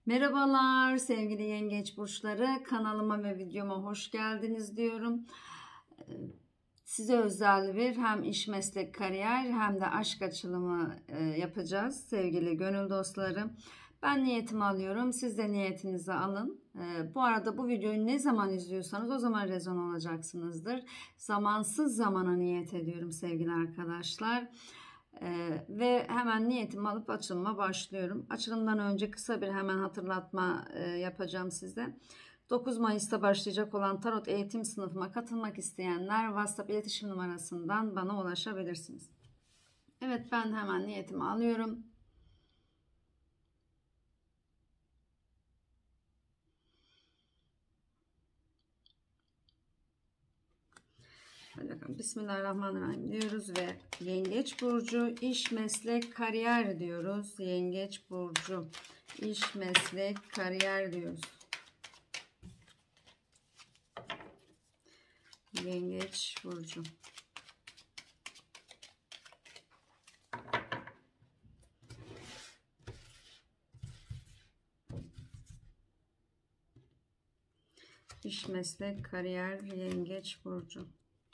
Merhabalar sevgili yengeç burçları, kanalıma ve videoma hoş geldiniz diyorum. Size özel bir hem iş, meslek, kariyer hem de aşk açılımı yapacağız sevgili gönül dostlarım. Ben niyetimi alıyorum, siz de niyetinizi alın. Bu arada bu videoyu ne zaman izliyorsanız o zaman rezon olacaksınızdır. Zamansız zamana niyet ediyorum sevgili arkadaşlar. Ve hemen niyetimi alıp açılıma başlıyorum. Açılımdan önce kısa bir hemen hatırlatma yapacağım size. 9 Mayıs'ta başlayacak olan tarot eğitim sınıfıma katılmak isteyenler WhatsApp iletişim numarasından bana ulaşabilirsiniz. Evet, ben hemen niyetimi alıyorum. Hadi bakalım. Bismillahirrahmanirrahim diyoruz ve Yengeç burcu iş, meslek, kariyer diyoruz. Yengeç burcu iş, meslek, kariyer diyoruz. Yengeç burcu. İş, meslek, kariyer, Yengeç burcu.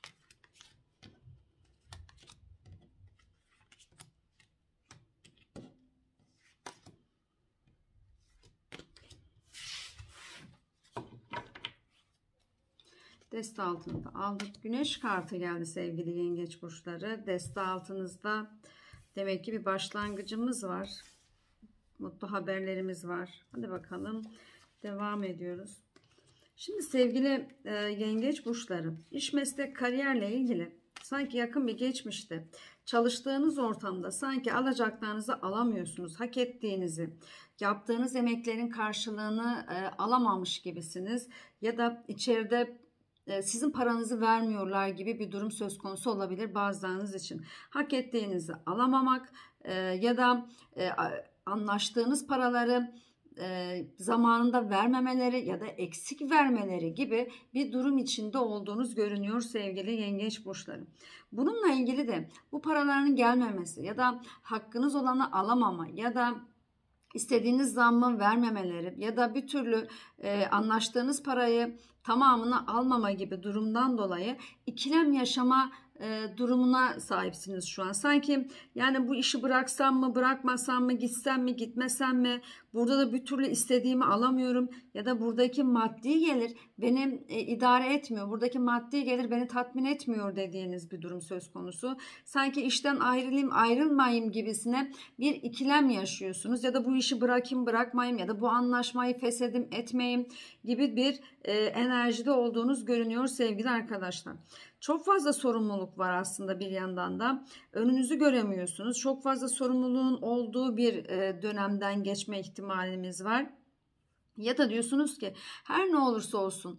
Deste altında aldık. Güneş kartı geldi sevgili yengeç burçları. Deste altınızda demek ki bir başlangıcımız var. Mutlu haberlerimiz var. Hadi bakalım. Devam ediyoruz. Şimdi sevgili yengeç burçları, iş, meslek, kariyerle ilgili sanki yakın bir geçmişte çalıştığınız ortamda sanki alacaklarınızı alamıyorsunuz. Hak ettiğinizi, yaptığınız emeklerin karşılığını alamamış gibisiniz. Ya da içeride sizin paranızı vermiyorlar gibi bir durum söz konusu olabilir bazılarınız için. Hak ettiğinizi alamamak ya da anlaştığınız paraları zamanında vermemeleri ya da eksik vermeleri gibi bir durum içinde olduğunuz görünüyor sevgili yengeç burçları. Bununla ilgili de bu paraların gelmemesi ya da hakkınız olanı alamama ya da istediğiniz zammı vermemeleri ya da bir türlü anlaştığınız parayı tamamını almama gibi durumdan dolayı ikilem yaşama durumuna sahipsiniz şu an. Sanki yani bu işi bıraksam mı, bırakmasam mı, gitsem mi, gitmesem mi? Burada da bir türlü istediğimi alamıyorum ya da buradaki maddi gelir beni idare etmiyor. Buradaki maddi gelir beni tatmin etmiyor dediğiniz bir durum söz konusu. Sanki işten ayrılayım, ayrılmayayım gibisine bir ikilem yaşıyorsunuz ya da bu işi bırakayım, bırakmayayım ya da bu anlaşmayı feshedim, etmeyeyim gibi bir enerjide olduğunuz görünüyor sevgili arkadaşlar. Çok fazla sorumluluk var aslında bir yandan da. Önünüzü göremiyorsunuz. Çok fazla sorumluluğun olduğu bir dönemden geçme ihtimalimiz var. Ya da diyorsunuz ki her ne olursa olsun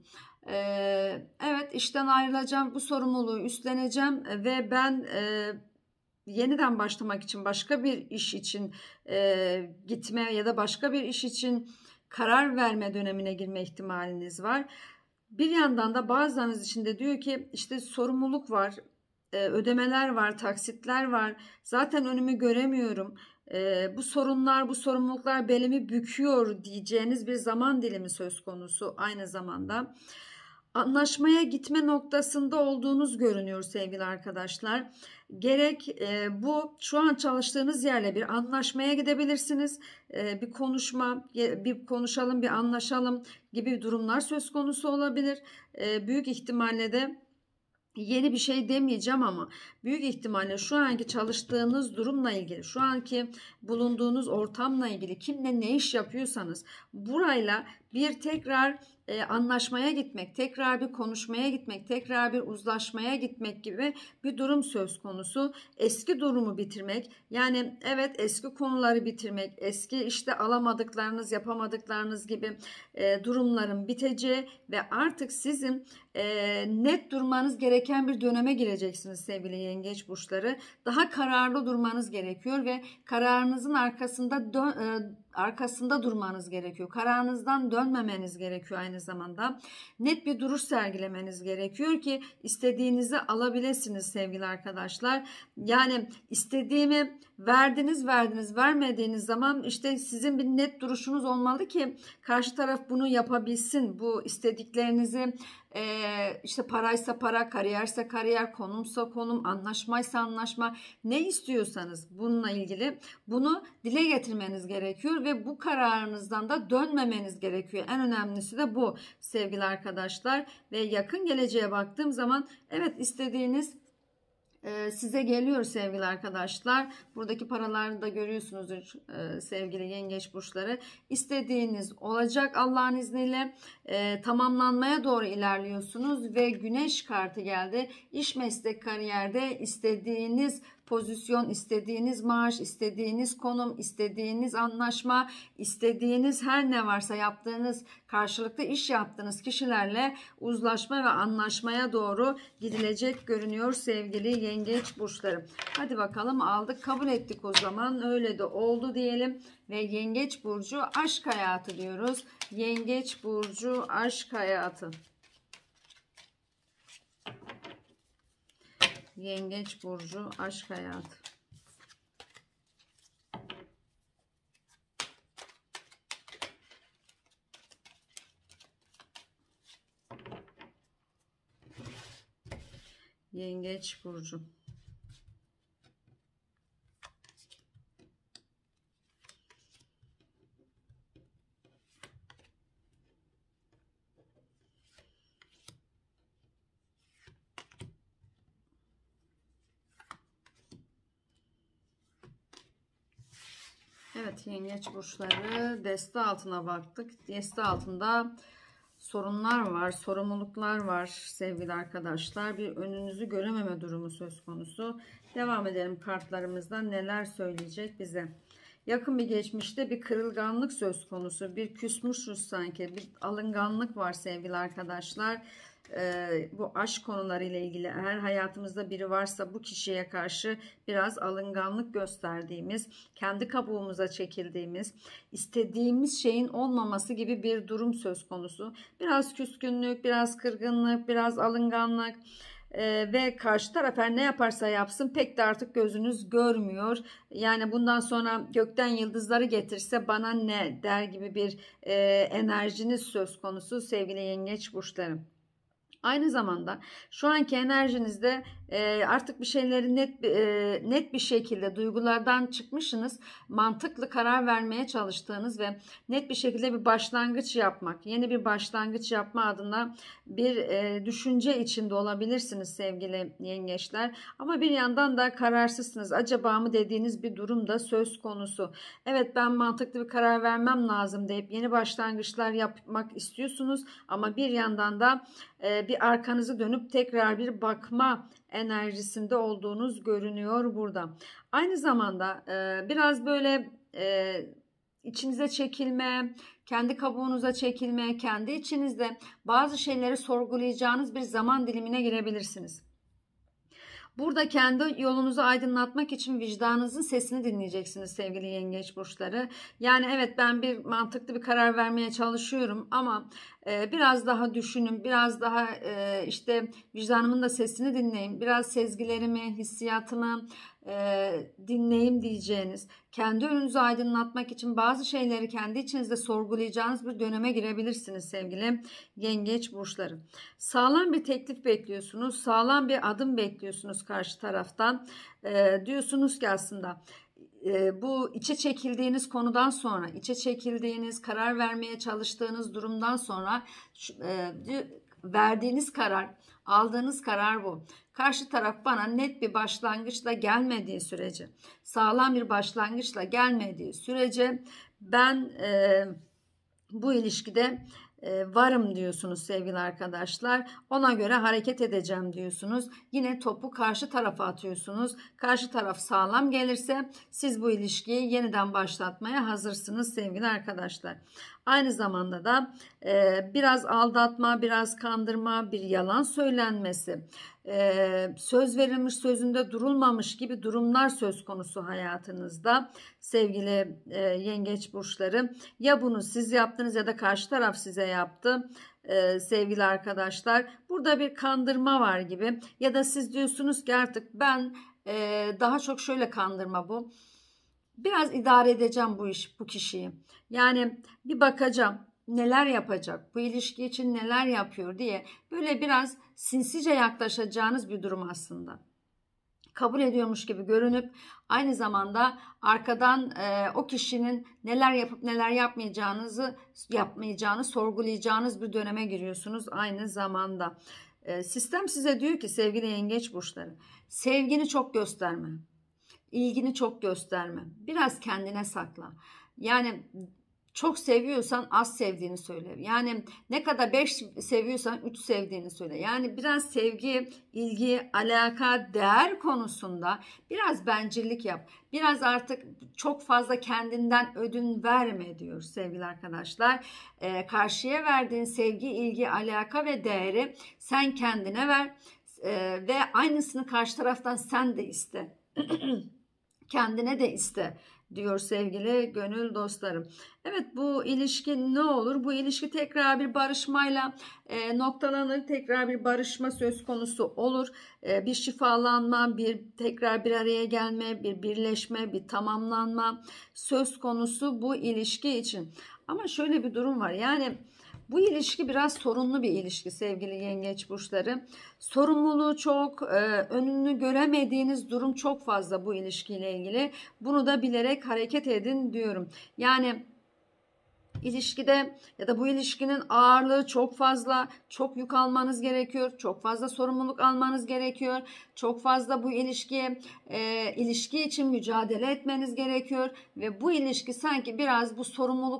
evet işten ayrılacağım, bu sorumluluğu üstleneceğim ve ben yeniden başlamak için başka bir iş için gitme ya da başka bir iş için karar verme dönemine girme ihtimaliniz var. Bir yandan da bazılarınız için de diyor ki işte sorumluluk var, ödemeler var, taksitler var. Zaten önümü göremiyorum. Bu sorunlar, bu sorumluluklar belimi büküyor diyeceğiniz bir zaman dilimi söz konusu aynı zamanda. Anlaşmaya gitme noktasında olduğunuz görünüyor sevgili arkadaşlar. Gerek bu şu an çalıştığınız yerle bir anlaşmaya gidebilirsiniz. Bir konuşma, bir konuşalım, bir anlaşalım gibi durumlar söz konusu olabilir. Büyük ihtimalle de yeni bir şey demeyeceğim ama büyük ihtimalle şu anki çalıştığınız durumla ilgili, şu anki bulunduğunuz ortamla ilgili kimle ne iş yapıyorsanız burayla bir tekrar anlaşmaya gitmek, tekrar bir konuşmaya gitmek, tekrar bir uzlaşmaya gitmek gibi bir durum söz konusu. Eski durumu bitirmek, yani evet eski konuları bitirmek, eski işte alamadıklarınız, yapamadıklarınız gibi durumların biteceği ve artık sizin net durmanız gereken bir döneme gireceksiniz sevgili yengeç burçları. Daha kararlı durmanız gerekiyor ve kararınızın arkasında durmanız gerekiyor. Kararınızdan dönmemeniz gerekiyor aynı zamanda. Net bir duruş sergilemeniz gerekiyor ki istediğinizi alabilirsiniz sevgili arkadaşlar. Yani istediğimi verdiniz verdiniz, vermediğiniz zaman işte sizin bir net duruşunuz olmalı ki karşı taraf bunu yapabilsin. Bu istediklerinizi işte paraysa para, kariyerse kariyer, konumsa konum, anlaşmaysa anlaşma, ne istiyorsanız bununla ilgili bunu dile getirmeniz gerekiyor ve bu kararınızdan da dönmemeniz gerekiyor. En önemlisi de bu sevgili arkadaşlar. Ve yakın geleceğe baktığım zaman evet, istediğiniz size geliyor sevgili arkadaşlar. Buradaki paraları da görüyorsunuzdur sevgili yengeç burçları. İstediğiniz olacak Allah'ın izniyle. Tamamlanmaya doğru ilerliyorsunuz ve güneş kartı geldi. İş, meslek, kariyerde istediğiniz pozisyon, istediğiniz maaş, istediğiniz konum, istediğiniz anlaşma, istediğiniz her ne varsa yaptığınız, karşılıklı iş yaptığınız kişilerle uzlaşma ve anlaşmaya doğru gidilecek görünüyor sevgili yengeç burçları. Hadi bakalım, aldık kabul ettik o zaman, öyle de oldu diyelim ve yengeç burcu aşk hayatı diyoruz. Yengeç burcu aşk hayatı. Yengeç burcu aşk hayatı. Yengeç burcu. Evet yengeç burçları, deste altına baktık. Deste altında sorunlar var, sorumluluklar var sevgili arkadaşlar. Bir önünüzü görememe durumu söz konusu. Devam edelim, kartlarımızdan neler söyleyecek bize. Yakın bir geçmişte bir kırılganlık söz konusu. Bir küsmüşüz sanki. Bir alınganlık var sevgili arkadaşlar. Bu aşk konuları ile ilgili eğer hayatımızda biri varsa bu kişiye karşı biraz alınganlık gösterdiğimiz, kendi kabuğumuza çekildiğimiz, istediğimiz şeyin olmaması gibi bir durum söz konusu. Biraz küskünlük, biraz kırgınlık, biraz alınganlık. Ve karşı taraf her ne yaparsa yapsın pek de artık gözünüz görmüyor. Yani bundan sonra gökten yıldızları getirse bana ne der gibi bir enerjiniz söz konusu sevgili yengeç burçları. Aynı zamanda şu anki enerjinizde artık bir şeyleri net bir şekilde duygulardan çıkmışsınız. Mantıklı karar vermeye çalıştığınız ve net bir şekilde bir başlangıç yapmak, yeni bir başlangıç yapma adına bir düşünce içinde olabilirsiniz sevgili yengeçler. Ama bir yandan da kararsızsınız. Acaba mı dediğiniz bir durum da söz konusu. Evet, ben mantıklı bir karar vermem lazım deyip yeni başlangıçlar yapmak istiyorsunuz. Ama bir yandan da bir arkanızı dönüp tekrar bir bakma enerjisinde olduğunuz görünüyor burada. Aynı zamanda biraz böyle içinize çekilme, kendi kabuğunuza çekilme, kendi içinizde bazı şeyleri sorgulayacağınız bir zaman dilimine girebilirsiniz. Burada kendi yolunuzu aydınlatmak için vicdanınızın sesini dinleyeceksiniz sevgili yengeç burçları. Yani evet, ben bir mantıklı bir karar vermeye çalışıyorum ama biraz daha düşünün, biraz daha işte vicdanımın da sesini dinleyin, biraz sezgilerimi, hissiyatımı dinleyeyim diyeceğiniz, kendi önünüzü aydınlatmak için bazı şeyleri kendi içinizde sorgulayacağınız bir döneme girebilirsiniz sevgili yengeç burçları. Sağlam bir teklif bekliyorsunuz, sağlam bir adım bekliyorsunuz karşı taraftan. Diyorsunuz ki aslında bu içe çekildiğiniz konudan sonra, içe çekildiğiniz, karar vermeye çalıştığınız durumdan sonra verdiğiniz karar, aldığınız karar bu. Karşı taraf bana net bir başlangıçla gelmediği sürece, sağlam bir başlangıçla gelmediği sürece ben bu ilişkide varım diyorsunuz sevgili arkadaşlar. Ona göre hareket edeceğim diyorsunuz. Yine topu karşı tarafa atıyorsunuz. Karşı taraf sağlam gelirse siz bu ilişkiyi yeniden başlatmaya hazırsınız sevgili arkadaşlar. Aynı zamanda da biraz aldatma, biraz kandırma, bir yalan söylenmesi, söz verilmiş sözünde durulmamış gibi durumlar söz konusu hayatınızda sevgili yengeç burçları. Ya bunu siz yaptınız ya da karşı taraf size yaptı. Sevgili arkadaşlar, burada bir kandırma var gibi ya da siz diyorsunuz ki artık ben daha çok şöyle kandırma bu. Biraz idare edeceğim bu kişiyi. Yani bir bakacağım neler yapacak, bu ilişki için neler yapıyor diye böyle biraz sinsice yaklaşacağınız bir durum aslında. Kabul ediyormuş gibi görünüp aynı zamanda arkadan o kişinin neler yapıp neler yapmayacağını sorgulayacağınız bir döneme giriyorsunuz aynı zamanda. Sistem size diyor ki sevgili yengeç burçları, sevgini çok gösterme. İlgini çok gösterme. Biraz kendine sakla. Yani çok seviyorsan az sevdiğini söyle. Yani ne kadar 5 seviyorsan 3 sevdiğini söyle. Yani biraz sevgi, ilgi, alaka, değer konusunda biraz bencillik yap. Biraz artık çok fazla kendinden ödün verme diyor sevgili arkadaşlar. Karşıya verdiğin sevgi, ilgi, alaka ve değeri sen kendine ver. Ve aynısını karşı taraftan sen de iste. Kendine de iste diyor sevgili gönül dostlarım. Evet, bu ilişki ne olur? Bu ilişki tekrar bir barışmayla noktalanır. Tekrar bir barışma söz konusu olur. Bir şifalanma, tekrar bir araya gelme, bir birleşme, bir tamamlanma söz konusu bu ilişki için. Ama şöyle bir durum var. Yani bu ilişki biraz sorunlu bir ilişki sevgili yengeç burçları. Sorumluluğu çok, önünü göremediğiniz durum çok fazla bu ilişkiyle ilgili. Bunu da bilerek hareket edin diyorum. Yani ilişkide ya da bu ilişkinin ağırlığı çok fazla, çok yük almanız gerekiyor, çok fazla sorumluluk almanız gerekiyor, çok fazla bu ilişki için mücadele etmeniz gerekiyor ve bu ilişki sanki biraz bu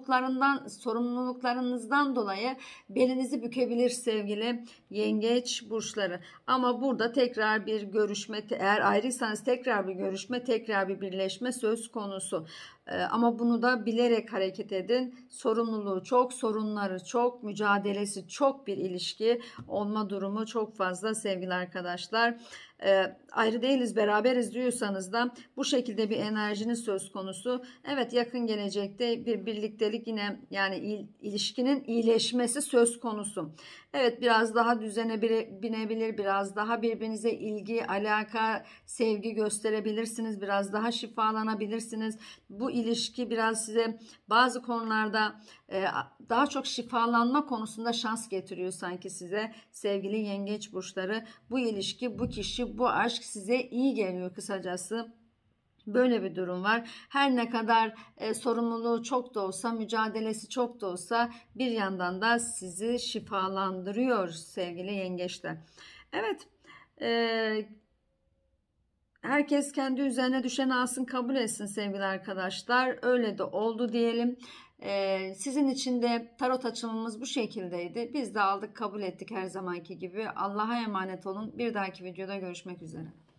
sorumluluklarınızdan dolayı belinizi bükebilir sevgili yengeç burçları. Ama burada tekrar bir görüşme, eğer ayrıysanız tekrar bir görüşme, tekrar bir birleşme söz konusu. Ama bunu da bilerek hareket edin. Sorumluluğu çok, sorunları çok, mücadelesi çok bir ilişki olma durumu çok fazla sevgili arkadaşlar. Ayrı değiliz, beraberiz diyorsanız da bu şekilde bir enerjiniz söz konusu. Evet, yakın gelecekte bir birliktelik yine, yani ilişkinin iyileşmesi söz konusu. Evet, biraz daha düzene binebilir, biraz daha birbirinize ilgi, alaka, sevgi gösterebilirsiniz, biraz daha şifalanabilirsiniz. Bu ilişki biraz size bazı konularda daha çok şifalanma konusunda şans getiriyor sanki size sevgili yengeç burçları. Bu ilişki, bu kişi, bu aşk size iyi geliyor kısacası. Böyle bir durum var. Her ne kadar sorumluluğu çok da olsa, mücadelesi çok da olsa bir yandan da sizi şifalandırıyor sevgili yengeçler. Evet, herkes kendi üzerine düşeni alsın, kabul etsin sevgili arkadaşlar. Öyle de oldu diyelim. Sizin için de tarot açılımımız bu şekildeydi. Biz de aldık, kabul ettik her zamanki gibi. Allah'a emanet olun. Bir dahaki videoda görüşmek üzere.